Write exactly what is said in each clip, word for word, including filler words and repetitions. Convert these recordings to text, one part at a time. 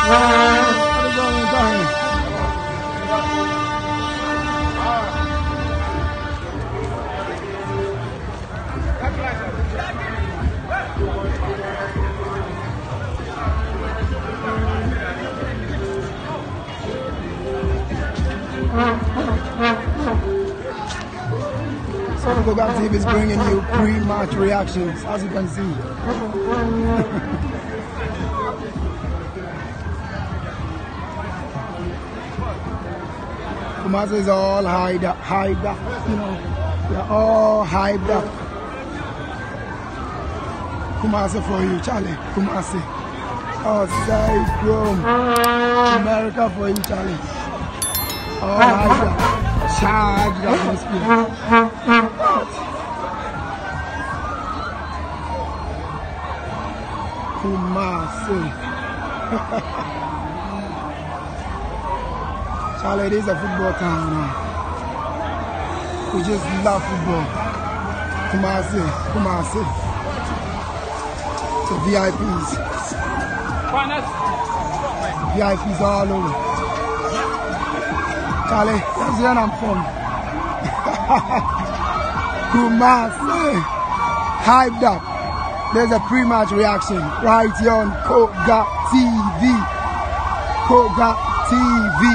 Sonogoga T V is bringing you pre-match reactions, as you can see. Kumasi is all hyped up, hyped up, you know, they're all hyped up. Kumasi for you, Charlie, Kumasi. Outside Chrome, America for you, Charlie. All hyped up, charged atmosphere. Kumasi. Charlie, it is a football town now. We just love football. Kumasi, Kumasi. So V I Ps. V I Ps all over. Charlie, that's where I'm from. Kumasi. Hyped up. There's a pre-match reaction right here on Koga T V. Koga T V.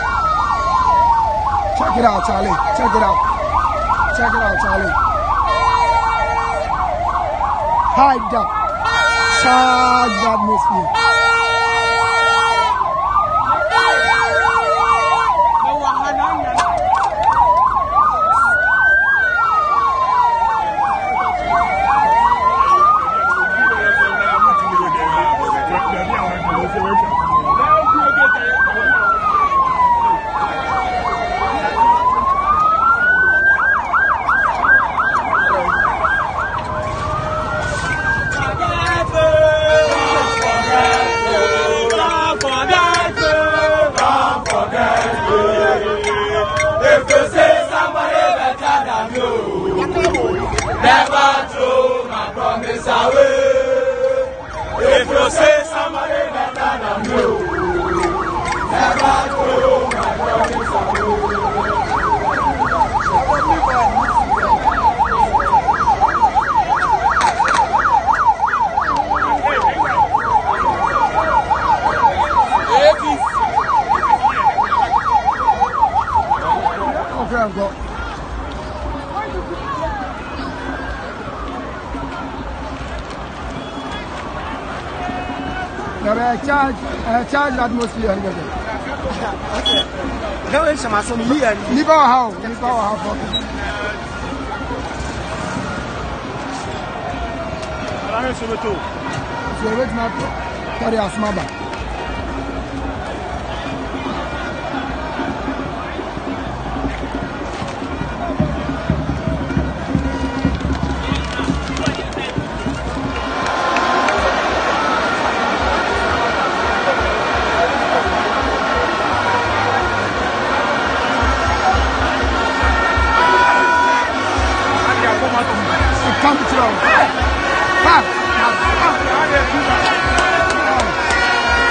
Check it out, Charlie. Check it out. Check it out, Charlie. Hyped up. Charged atmosphere. Never throw my promise away. If you say somebody better than you, never throw my promise Okay, I've got. There are charge, uh, charge atmosphere. Okay. Now it's some some here. Nipa how? Nipa how? I don't know too. So wait now. Carry a smaba. Come through. Come.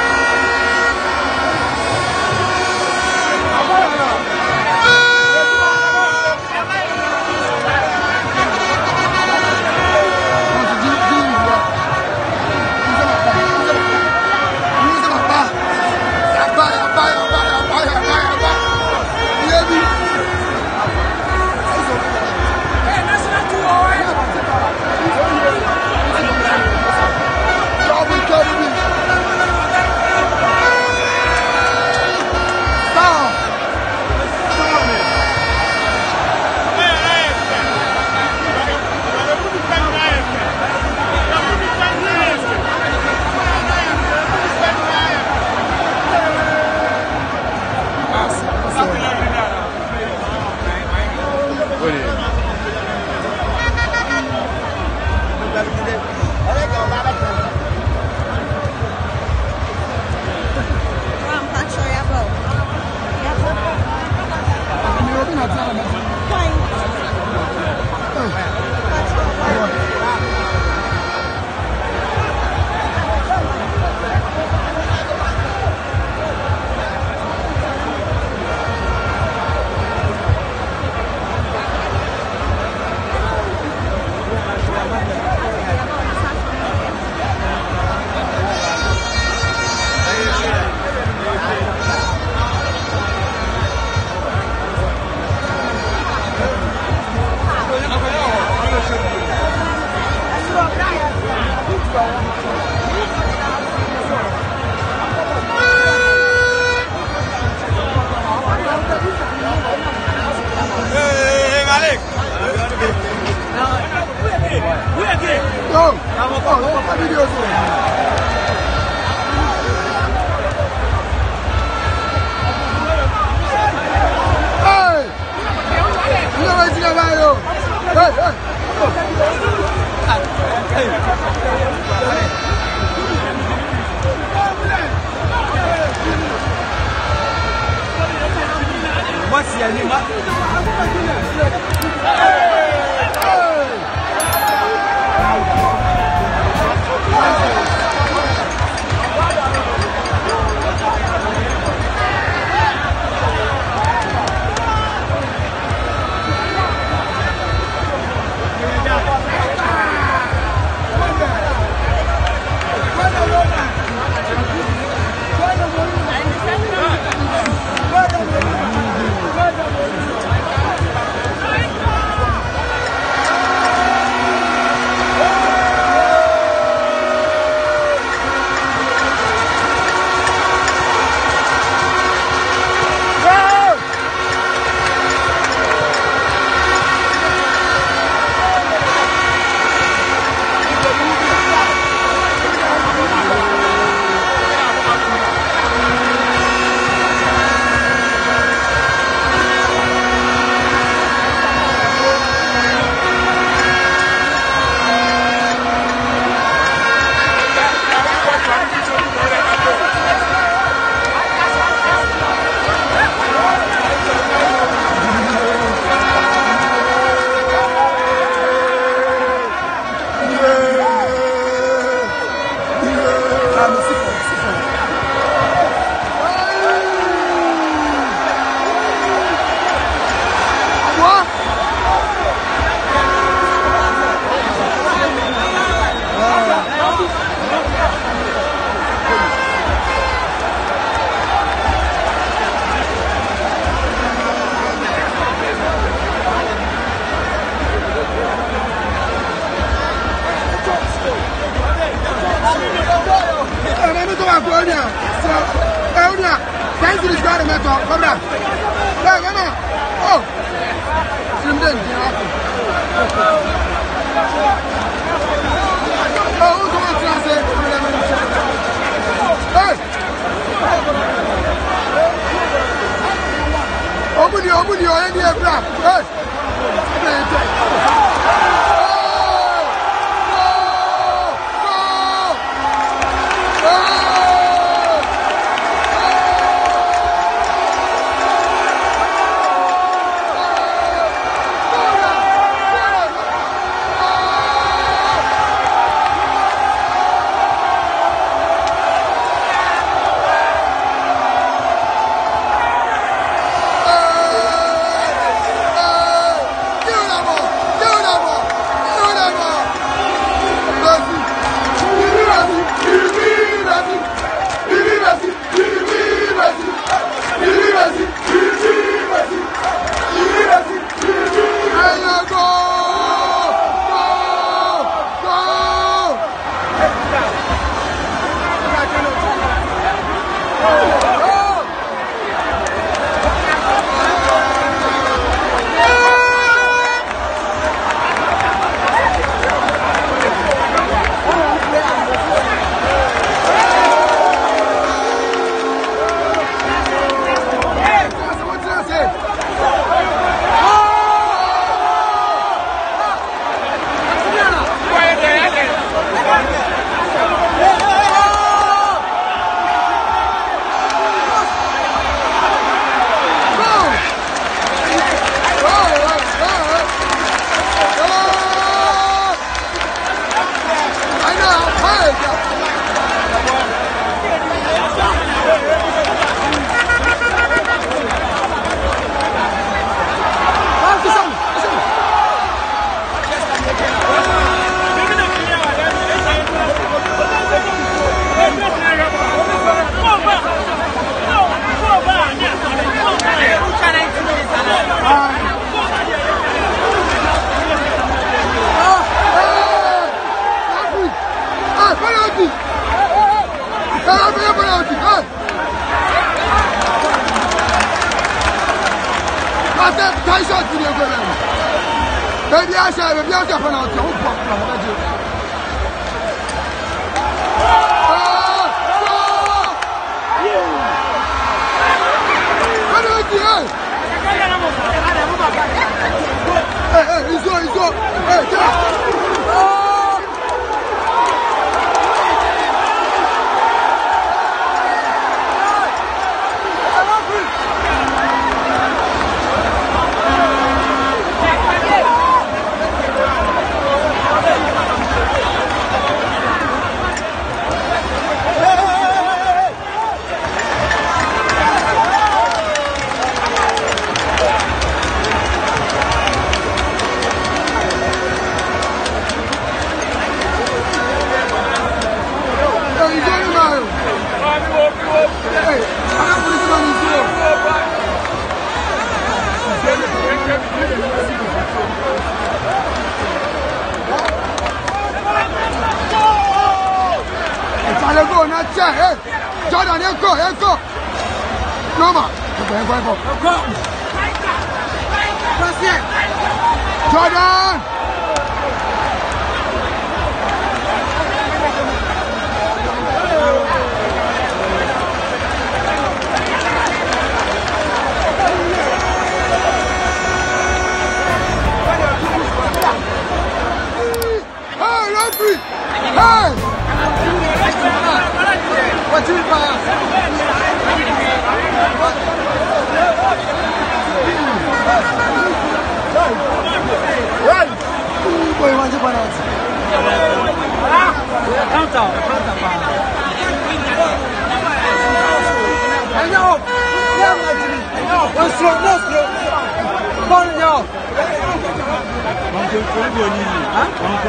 Baby, I shall be able to pronounce your Hey, hey, he's going, he's going. Hey, get up. Hey, I am police man is here. Let's go, not check. Hey, Jordan, let's go, let's go. No man, go, go, go, go. Jordan. Hey, referee. Hey. What's in fire? Run! Boy, what's it about? Count out, count out. Hang on! Hang on! One slow, no slow! Come on, yo! Huh?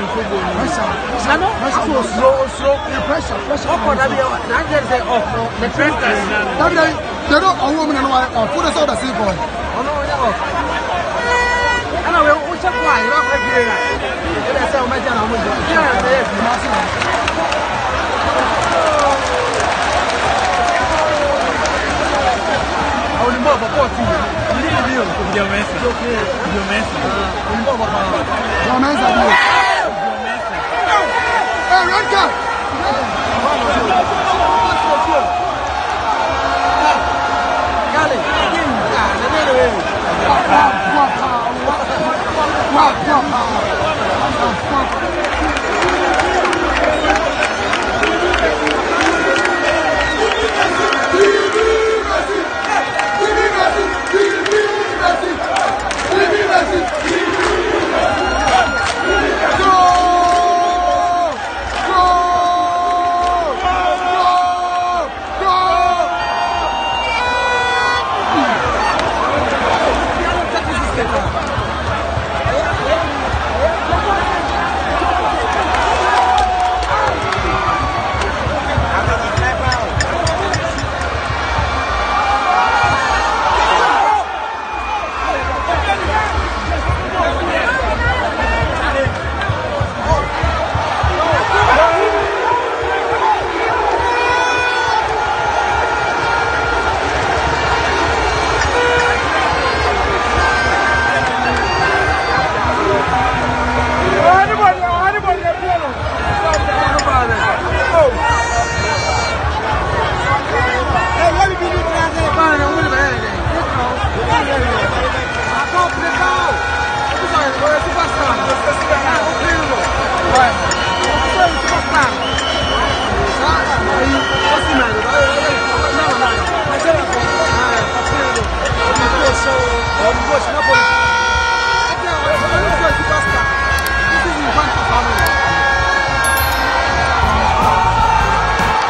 Slow, slow, slow. Pressure, pressure. Oh, that is off. The pressure. That is. They don't own women and why. Oh, put us out the sea boy. Oh no, no. I know we we check why. You don't have to. They say we might have to. Yeah, yes. I will move for forty. You need to deal with your mess. Okay. Your mess. Uh, you move for. Your mess. Hey, Renka!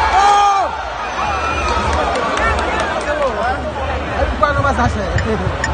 Sasha.